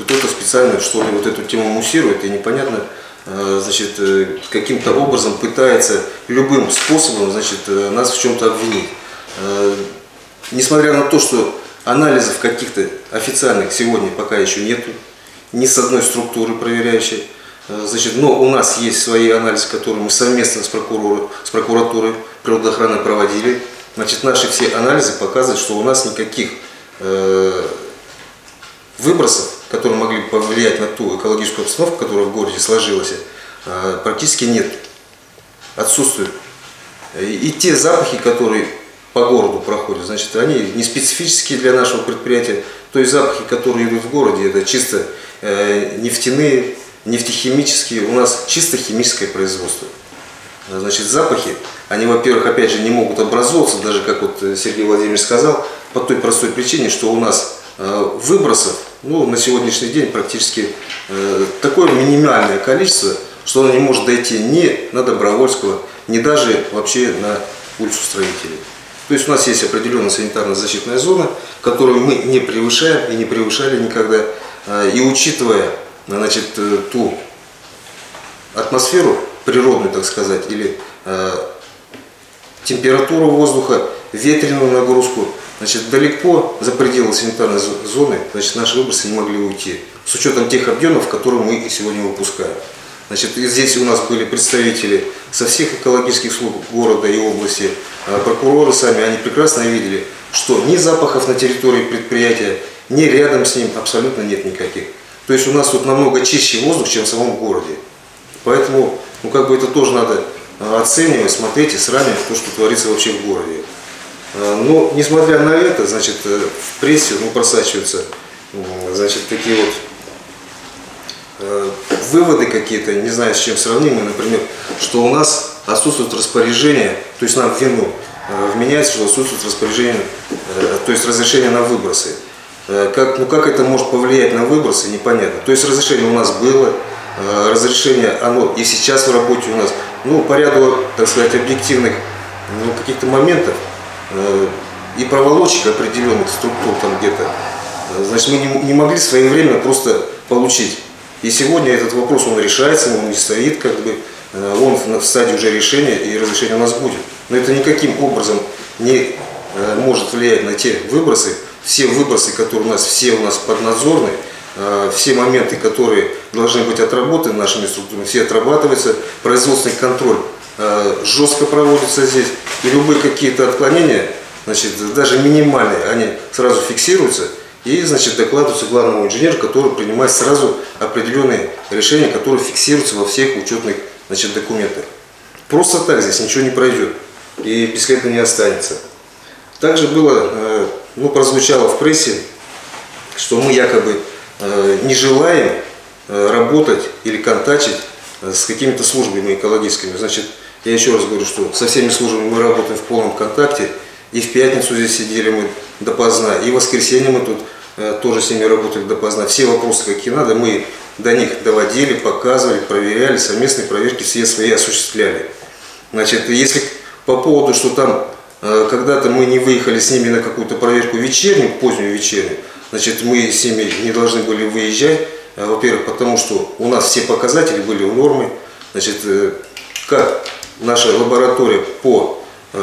кто-то специально что ли вот эту тему муссирует и непонятно, значит, каким-то образом пытается любым способом, значит, нас в чем-то обвинить. Несмотря на то, что анализов каких-то официальных сегодня пока еще нету, ни с одной структуры проверяющей, значит, но у нас есть свои анализы, которые мы совместно с прокуратурой природоохраны проводили. Значит, наши все анализы показывают, что у нас никаких выбросов, которые могли бы повлиять на ту экологическую обстановку, которая в городе сложилась, практически нет, отсутствуют. И те запахи, которые по городу проходят, значит, они не специфические для нашего предприятия. То есть запахи, которые идут в городе, это чисто нефтяные, нефтехимические, у нас чисто химическое производство. Значит, запахи, они, во-первых, опять же, не могут образовываться, даже как вот Сергей Владимирович сказал, по той простой причине, что у нас выбросов, ну, на сегодняшний день практически такое минимальное количество, что оно не может дойти ни на Добровольского, ни даже вообще на улицу Строителей. То есть у нас есть определенная санитарно-защитная зона, которую мы не превышаем и не превышали никогда. И учитывая, значит, ту атмосферу природную, так сказать, или температуру воздуха, ветреную нагрузку, значит, далеко за пределы санитарной зоны, значит, наши выбросы не могли уйти, с учетом тех объемов, которые мы сегодня выпускаем. Значит, здесь у нас были представители со всех экологических служб города и области, прокуроры сами, они прекрасно видели, что ни запахов на территории предприятия, ни рядом с ним абсолютно нет никаких. То есть у нас тут намного чище воздух, чем в самом городе. Поэтому, ну, как бы это тоже надо оценивать, смотреть и сравнивать то, что творится вообще в городе. Но, несмотря на это, значит, в прессе, ну, просачиваются, значит, такие вот выводы какие-то, не знаю, с чем сравнимы, например, что у нас отсутствует распоряжение, то есть нам в вину вменяется, что отсутствует распоряжение, то есть разрешение на выбросы. Как это может повлиять на выбросы, непонятно. То есть разрешение у нас было, разрешение оно и сейчас в работе у нас, ну, по ряду, так сказать, объективных, ну, каких-то моментов и проволочек определенных структур там где-то, значит, мы не могли своевременно просто получить. И сегодня этот вопрос, он решается, он не стоит, как бы, он в стадии уже решения, и разрешение у нас будет. Но это никаким образом не может влиять на те выбросы, все выбросы, которые у нас поднадзорны, все моменты, которые должны быть отработаны нашими структурами, все отрабатываются, производственный контроль жестко проводится здесь, и любые какие-то отклонения, значит, даже минимальные, они сразу фиксируются и, значит, докладываются главному инженеру, который принимает сразу определенные решения, которые фиксируются во всех учетных, значит, документах. Просто так здесь ничего не пройдет и бесследно не останется. Также было, ну, прозвучало в прессе, что мы якобы не желаем работать или контачить с какими-то службами экологическими. Значит, я еще раз говорю, что со всеми службами мы работаем в полном контакте. И в пятницу здесь сидели мы допоздна, и в воскресенье мы тут тоже с ними работали допоздна. Все вопросы, какие надо, мы до них доводили, показывали, проверяли, совместные проверки все свои осуществляли. Значит, если по поводу, что там когда-то мы не выехали с ними на какую-то проверку вечернюю, позднюю вечернюю, значит, мы с ними не должны были выезжать, во-первых, потому что у нас все показатели были у нормы, значит, как наша лаборатория по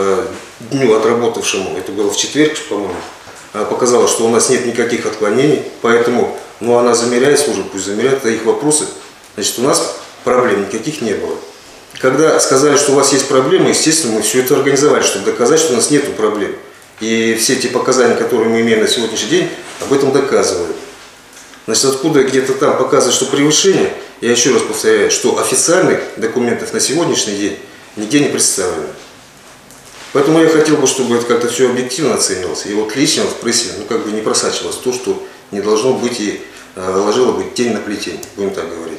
дню отработавшему, это было в четверг, по-моему, показала, что у нас нет никаких отклонений, поэтому, ну, она замеряет, служба пусть замеряет, это их вопросы, значит, у нас проблем никаких не было. Когда сказали, что у вас есть проблемы, естественно, мы все это организовали, чтобы доказать, что у нас нет проблем. И все эти показания, которые мы имеем на сегодняшний день, об этом доказывают. Значит, откуда где-то там показывают, что превышение, я еще раз повторяю, что официальных документов на сегодняшний день нигде не представлено. Поэтому я хотел бы, чтобы это как-то все объективно оценивалось. И вот лично в прессе, ну, как бы не просачивалось то, что не должно быть, и ложило бы тень на плетень, будем так говорить.